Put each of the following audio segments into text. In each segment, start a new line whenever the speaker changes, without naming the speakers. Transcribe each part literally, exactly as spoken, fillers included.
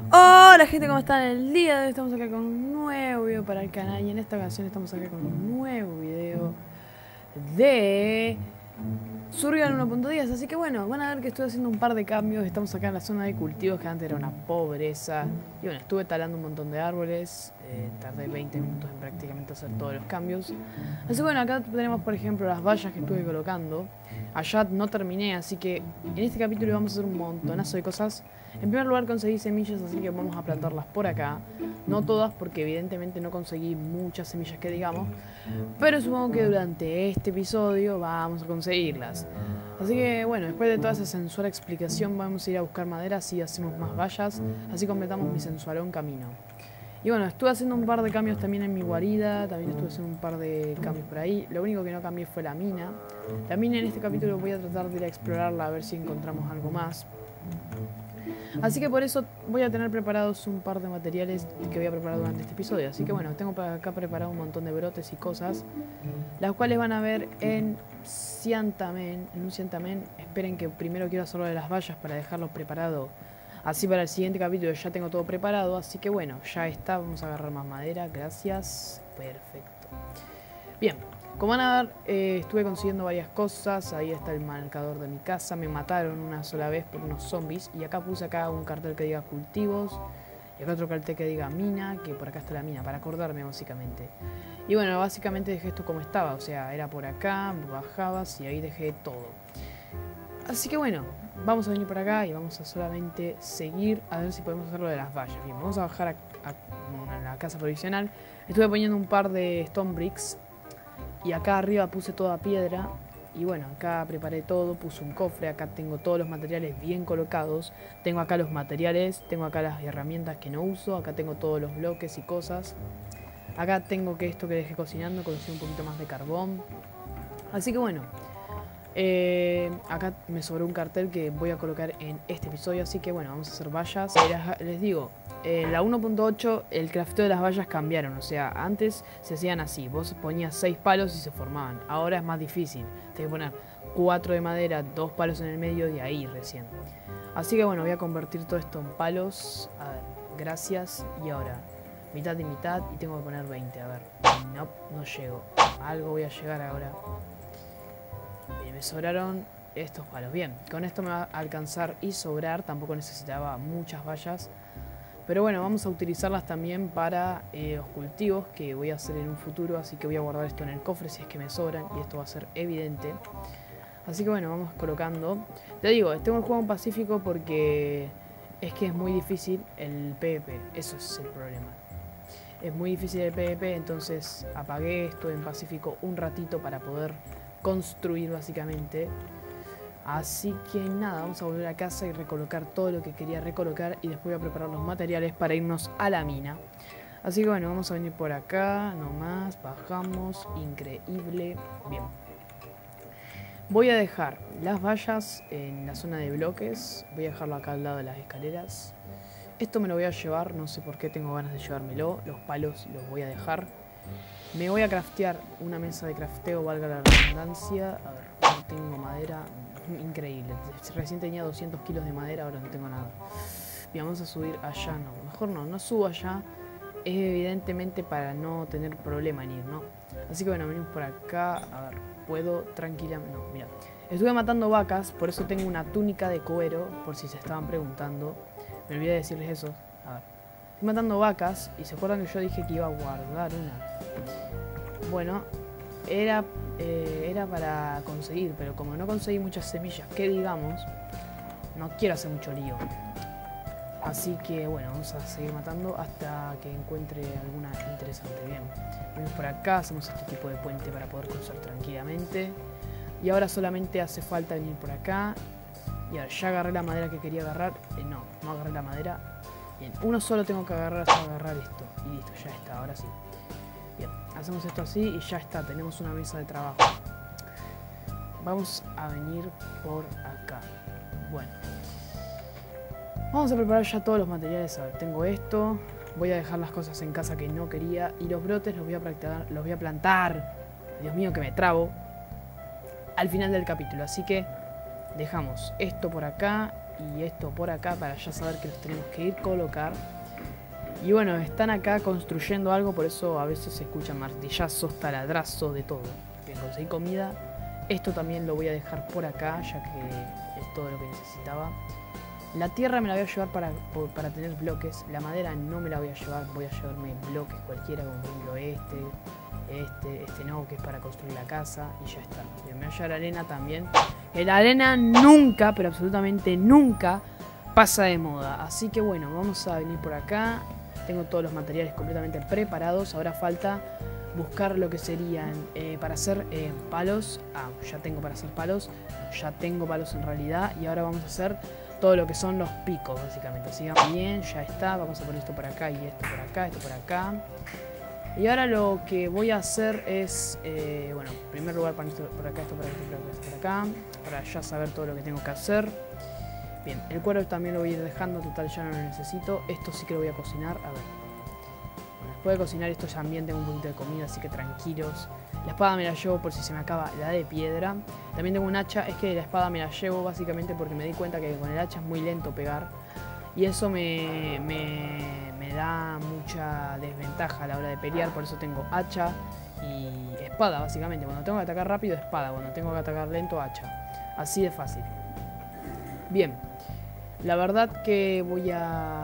Hola gente, ¿cómo están? El día de hoy estamos acá con un nuevo video para el canal. Y en esta ocasión estamos acá con un nuevo video de Survival uno punto diez. Así que bueno, van a ver que estoy haciendo un par de cambios. Estamos acá en la zona de cultivos, que antes era una pobreza. Y bueno, estuve talando un montón de árboles. eh, Tardé veinte minutos en prácticamente hacer todos los cambios. Así que bueno, acá tenemos por ejemplo las vallas que estuve colocando. Allá no terminé, así que en este capítulo vamos a hacer un montonazo de cosas. En primer lugar conseguí semillas, así que vamos a plantarlas por acá. No todas, porque evidentemente no conseguí muchas semillas que digamos, pero supongo que durante este episodio vamos a conseguirlas. Así que bueno, después de toda esa sensual explicación vamos a ir a buscar madera, así hacemos más vallas, así completamos mi sensualón camino. Y bueno, estuve haciendo un par de cambios también en mi guarida, también estuve haciendo un par de cambios por ahí. Lo único que no cambié fue la mina. La mina en este capítulo voy a tratar de ir a explorarla, a ver si encontramos algo más. Así que por eso voy a tener preparados un par de materiales que voy a preparar durante este episodio. Así que bueno, tengo acá preparado un montón de brotes y cosas, las cuales van a ver en Ciantamen, en un Ciantamen. Esperen que primero quiero hacerlo de las vallas para dejarlo preparado. Así para el siguiente capítulo ya tengo todo preparado. Así que bueno, ya está, vamos a agarrar más madera, gracias. Perfecto. Bien. Como van a ver, eh, estuve consiguiendo varias cosas. Ahí está el marcador de mi casa. Me mataron una sola vez por unos zombies. Y acá puse acá un cartel que diga cultivos. Y acá otro cartel que diga mina. Que por acá está la mina, para acordarme básicamente. Y bueno, básicamente dejé esto como estaba. O sea, era por acá, bajabas y ahí dejé todo. Así que bueno, vamos a venir por acá y vamos a solamente seguir a ver si podemos hacerlo de las vallas. Bien, vamos a bajar a, a, a la casa provisional. Estuve poniendo un par de stone bricks. Y acá arriba puse toda piedra. Y bueno, acá preparé todo, puse un cofre. Acá tengo todos los materiales bien colocados. Tengo acá los materiales, tengo acá las herramientas que no uso. Acá tengo todos los bloques y cosas. Acá tengo que esto que dejé cocinando, conocí un poquito más de carbón. Así que bueno, eh, acá me sobró un cartel que voy a colocar en este episodio. Así que bueno, vamos a hacer vallas. Les, les digo, en eh, la uno punto ocho el crafteo de las vallas cambiaron. O sea, antes se hacían así. Vos ponías seis palos y se formaban. Ahora es más difícil. Tienes que poner cuatro de madera, dos palos en el medio y ahí recién. Así que bueno, voy a convertir todo esto en palos. A ver, gracias. Y ahora, mitad y mitad. Y tengo que poner veinte. A ver, no, no llego. Algo voy a llegar ahora. Bien, me sobraron estos palos. Bien, con esto me va a alcanzar y sobrar. Tampoco necesitaba muchas vallas. Pero bueno, vamos a utilizarlas también para eh, los cultivos que voy a hacer en un futuro. Así que voy a guardar esto en el cofre si es que me sobran. Y esto va a ser evidente. Así que bueno, vamos colocando. Te digo, tengo el juego en pacífico porque es que es muy difícil el PvP. Eso es el problema. Es muy difícil el PvP, entonces apagué esto en pacífico un ratito para poder construir básicamente. Así que nada, vamos a volver a casa y recolocar todo lo que quería recolocar. Y después voy a preparar los materiales para irnos a la mina. Así que bueno, vamos a venir por acá nomás, bajamos, increíble. Bien, voy a dejar las vallas en la zona de bloques. Voy a dejarlo acá al lado de las escaleras. Esto me lo voy a llevar, no sé por qué tengo ganas de llevármelo. Los palos los voy a dejar. Me voy a craftear una mesa de crafteo, valga la redundancia. A ver, no tengo madera. Increíble, recién tenía doscientos kilos de madera, ahora no tengo nada. Bien, vamos a subir allá, no, mejor no, no subo allá. Es evidentemente para no tener problema en ir, ¿no? Así que bueno, venimos por acá. A ver, puedo tranquilamente. No, mira, estuve matando vacas, por eso tengo una túnica de cuero, por si se estaban preguntando. Me olvidé de decirles eso. A ver, estoy matando vacas y se acuerdan que yo dije que iba a guardar una. Bueno, era, eh, era para conseguir, pero como no conseguí muchas semillas, que digamos, no quiero hacer mucho lío. Así que bueno, vamos a seguir matando hasta que encuentre alguna interesante. Bien, venimos por acá, hacemos este tipo de puente para poder cruzar tranquilamente. Y ahora solamente hace falta venir por acá. Y ahora ya agarré la madera que quería agarrar. Eh, no, no agarré la madera. Bien, uno solo tengo que agarrar hasta agarrar esto. Y listo, ya está, ahora sí. Bien, hacemos esto así y ya está, tenemos una mesa de trabajo. Vamos a venir por acá. Bueno, vamos a preparar ya todos los materiales. A ver, tengo esto. Voy a dejar las cosas en casa que no quería. Y los brotes los voy a plantar, los voy a plantar. Dios mío, que me trabo. Al final del capítulo, así que dejamos esto por acá. y esto por acá para ya saber que los tenemos que ir colocar. Y bueno, están acá construyendo algo, por eso a veces se escuchan martillazos, taladrazos, de todo. Bien, conseguí comida. Esto también lo voy a dejar por acá, ya que es todo lo que necesitaba. La tierra me la voy a llevar para, para tener bloques. La madera no me la voy a llevar, voy a llevarme bloques cualquiera, como por ejemplo este, este, este no, que es para construir la casa, y ya está. Bien, me voy a llevar arena también. La arena nunca, pero absolutamente nunca, pasa de moda. Así que bueno, vamos a venir por acá. Tengo todos los materiales completamente preparados. Ahora falta buscar lo que serían eh, para hacer eh, palos. Ah, ya tengo para hacer palos. Ya tengo palos en realidad. Y ahora vamos a hacer todo lo que son los picos, básicamente. Así que bien, ya está. Vamos a poner esto por acá y esto por acá, esto por acá. Y ahora lo que voy a hacer es, eh, bueno, en primer lugar poner esto por acá, esto por acá, esto por acá, para ya saber todo lo que tengo que hacer. Bien, el cuero también lo voy a ir dejando, total ya no lo necesito. Esto sí que lo voy a cocinar, a ver. Bueno, después de cocinar esto también tengo un poquito de comida, así que tranquilos. La espada me la llevo por si se me acaba la de piedra. También tengo un hacha, es que la espada me la llevo básicamente porque me di cuenta que con el hacha es muy lento pegar. Y eso me, me, me da mucha desventaja a la hora de pelear, por eso tengo hacha y espada básicamente. Cuando tengo que atacar rápido, espada. Cuando tengo que atacar lento, hacha. Así de fácil. Bien, la verdad que voy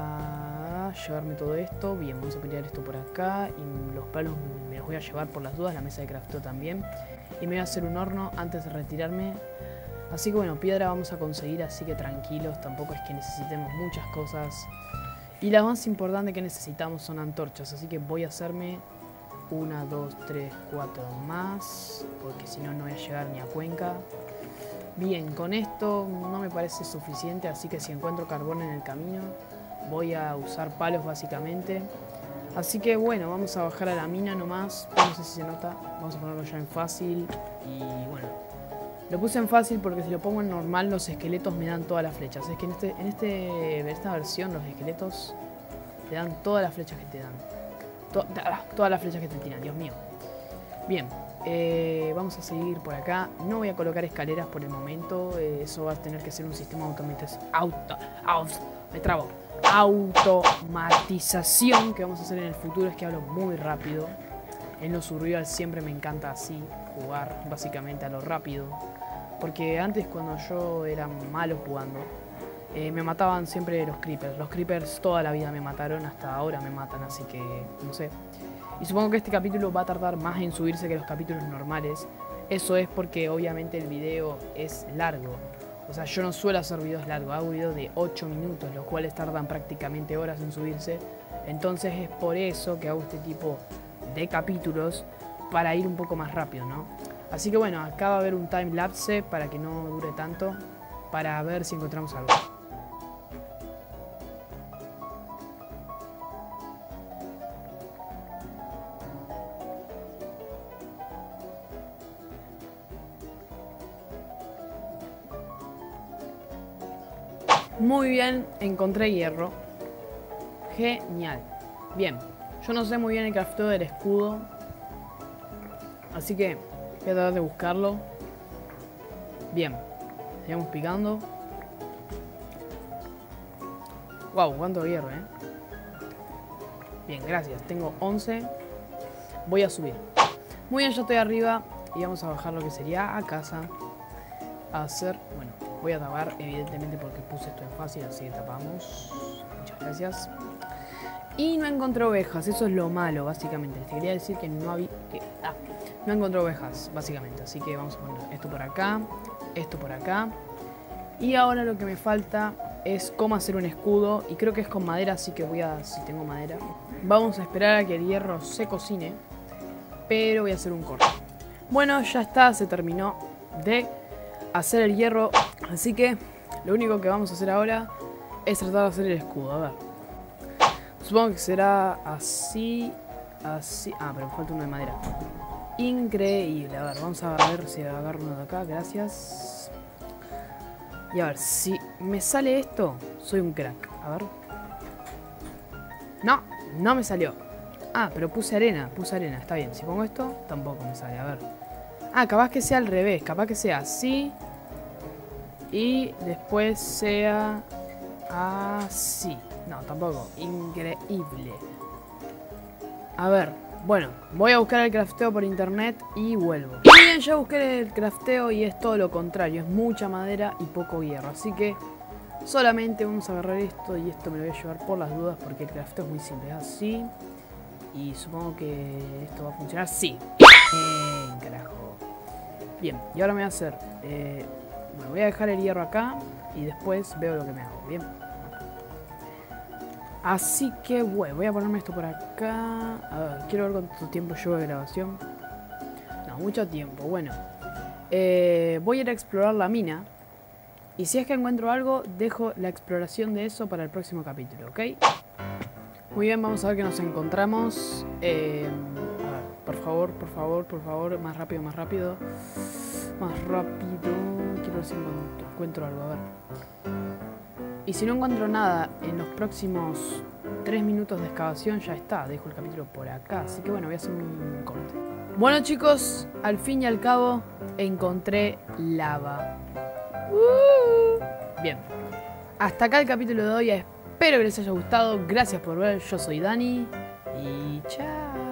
a llevarme todo esto. Bien, vamos a pelear esto por acá. Y los palos me los voy a llevar por las dudas, la mesa de crafteo también. Y me voy a hacer un horno antes de retirarme. Así que bueno, piedra vamos a conseguir, así que tranquilos. Tampoco es que necesitemos muchas cosas. Y la más importante que necesitamos son antorchas. Así que voy a hacerme una, dos, tres, cuatro más. Porque si no, no voy a llegar ni a Cuenca. Bien, con esto no me parece suficiente, así que si encuentro carbón en el camino voy a usar palos básicamente. Así que bueno, vamos a bajar a la mina nomás, no sé si se nota, vamos a ponerlo ya en fácil. Y bueno, lo puse en fácil porque si lo pongo en normal los esqueletos me dan todas las flechas. Es que en, este, en, este, en esta versión los esqueletos te dan todas las flechas que te dan. To todas las flechas que te tiran, Dios mío. Bien. Eh, vamos a seguir por acá. No voy a colocar escaleras por el momento. Eh, eso va a tener que ser un sistema automatización. Auto, auto, me trabo. Automatización que vamos a hacer en el futuro. Es que hablo muy rápido. En los survival siempre me encanta así jugar, básicamente a lo rápido. Porque antes, cuando yo era malo jugando, eh, me mataban siempre los creepers. Los creepers toda la vida me mataron, hasta ahora me matan, así que no sé. Y supongo que este capítulo va a tardar más en subirse que los capítulos normales. Eso es porque obviamente el video es largo. O sea, yo no suelo hacer videos largos, hago videos de ocho minutos, los cuales tardan prácticamente horas en subirse. Entonces es por eso que hago este tipo de capítulos, para ir un poco más rápido, ¿no? Así que bueno, acá va a haber un time lapse para que no dure tanto, para ver si encontramos algo. Muy bien, encontré hierro. Genial. Bien, yo no sé muy bien el crafteo del escudo, así que voy a tratar de buscarlo. Bien, seguimos picando. Wow, cuánto hierro, eh. Bien, gracias, tengo once. Voy a subir. Muy bien, yo estoy arriba y vamos a bajar lo que sería a casa. A hacer, bueno, voy a tapar evidentemente porque puse esto en fácil, así que tapamos. Muchas gracias. Y no encontré ovejas, eso es lo malo básicamente. Te quería decir que no había, que, ah, no encontré ovejas básicamente. Así que vamos a poner esto por acá, esto por acá. Y ahora lo que me falta es cómo hacer un escudo. Y creo que es con madera, así que voy a, si tengo madera. Vamos a esperar a que el hierro se cocine, pero voy a hacer un corte. Bueno, ya está, se terminó de hacer el hierro, así que lo único que vamos a hacer ahora es tratar de hacer el escudo. A ver, supongo que será así, así. Ah, pero me falta uno de madera. Increíble. A ver, vamos a ver si agarro uno de acá. Gracias. Y a ver, si me sale esto, soy un crack. A ver. No, no me salió. Ah, pero puse arena, puse arena. Está bien, si pongo esto, tampoco me sale. A ver. Ah, capaz que sea al revés. Capaz que sea así. Y después sea así. No, tampoco. Increíble. A ver, bueno, voy a buscar el crafteo por internet y vuelvo. Muy bien, ya busqué el crafteo y es todo lo contrario. Es mucha madera y poco hierro. Así que solamente vamos a agarrar esto y esto me lo voy a llevar por las dudas porque el crafteo es muy simple. Es así. Y supongo que esto va a funcionar. Sí. Bien, carajo. Bien, y ahora me voy a hacer... Eh, bueno, voy a dejar el hierro acá y después veo lo que me hago. Bien. Así que bueno, voy a ponerme esto por acá. A ver, quiero ver cuánto tiempo llevo de grabación. No, mucho tiempo. Bueno, eh, voy a ir a explorar la mina. Y si es que encuentro algo, dejo la exploración de eso para el próximo capítulo, ¿ok? Muy bien, vamos a ver qué nos encontramos. Eh, a ver, por favor, por favor, por favor. Más rápido, más rápido. Más rápido. Quiero ver si encuentro, encuentro algo, a ver. Y si no encuentro nada en los próximos tres minutos de excavación, ya está. Dejo el capítulo por acá. Así que bueno, voy a hacer un corte. Bueno, chicos, al fin y al cabo encontré lava. Uh, bien. Hasta acá el capítulo de hoy. Espero que les haya gustado. Gracias por ver. Yo soy Dani. Y chao.